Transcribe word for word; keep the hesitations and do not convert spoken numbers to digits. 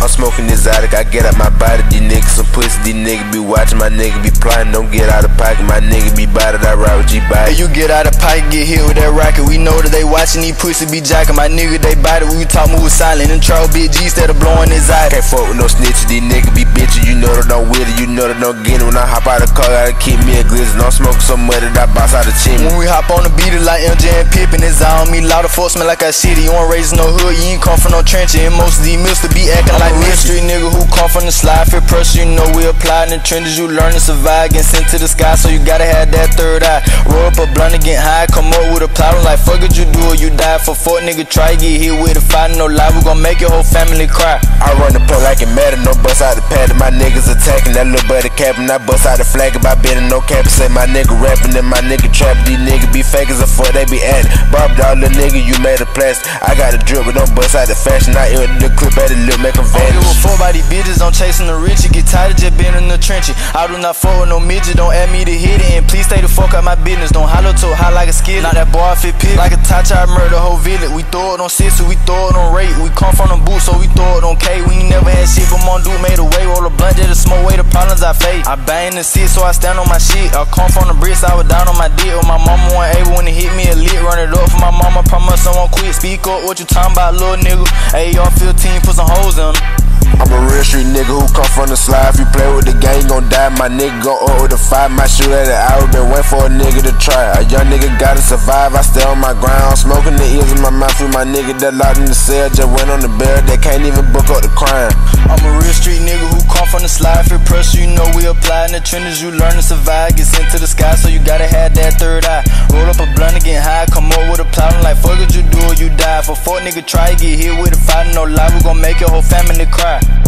I'm smoking exotic, I get out my body, these niggas some pussy, these niggas be watching, my nigga be plotting, don't get out of pocket, my nigga be body, I ride with G-Body. Hey, you get out of pocket, get hit with that rocket, we know that they watching, these pussy be jacking, my nigga they body, we talk move silent, and troll big G instead of blowing his eye. Can't fuck with no snitches, these niggas be bitches, you know that don't with it, you know that don't get it, when I hop out the car, gotta keep me a glizzy, I'm smoking so much that I bounce out the chimney. When we hop on the beat, it like M J and Pippin, it's on me, loud of folks smell like I shitty, you ain't raising no hood, you ain't come from no trenches, and most of these mills to be acting like me. Street nigga who come from the slide, for pressure, you know we apply in the trenches, you learn to survive, get sent to the sky, so you gotta have that third eye. Roll up a blunt and get high, come up with a problem like fuck it, you do or you die. For fuck nigga try get hit with a fight, no lie, we gon' make your whole family cry. I run the play like it matter, no bust out the pad, my niggas attacking, that little buddy capping, I bust out the flag by bending, no cap, say my nigga rapping, and my nigga trapping, these niggas be fake as a fuck, they be acting. Bob dog, little nigga, you made a plastic, I got a drip, but don't bust out the fashion, I eat the clip at the lip, make them vanish. I don't give a fuck about these bitches, I'm chasing the rich, get tired of just being in the trenches. I do not fuck with no midget, don't ask me to hit it, and please stay the fuck out my business, don't holler to high like a skillet. Now that boy fit pit like a touch, I murder the whole village. We throw it on sis, so we throw it on rate. We come from the booth, so we throw it on K. We ain't never had shit, but mon dude made a way. Roll a blunt, just to smoke away the problems I face. I bang the seat, so I stand on my shit. I come from the bricks, I was down on my dick. When my mama wasn't able when it hit me a lit, run it up for my mama, promise someone quit. Speak up, what you talking about, little nigga? A R fifteen, put some hoes in them. I'm a real street nigga who come from the slide. If you play with the gang, you gon' die. My nigga go up with a five. My shoot at an hour, been waiting for a nigga to try. A young nigga gotta survive, I stay on my ground. Smoking the ears in my mouth with my nigga that locked in the cell. Just went on the bed, they can't even book up the crime. I'm a real street nigga who come from the slide. For pressure, you know we apply in the trenches. You learn to survive, get sent to the sky, so you gotta have that third eye. Roll up a blunt and get high, come up with a problem like fuck it, you do or you die. For fuck nigga try, get hit with a fight, no lie, we gon' make your whole family cry.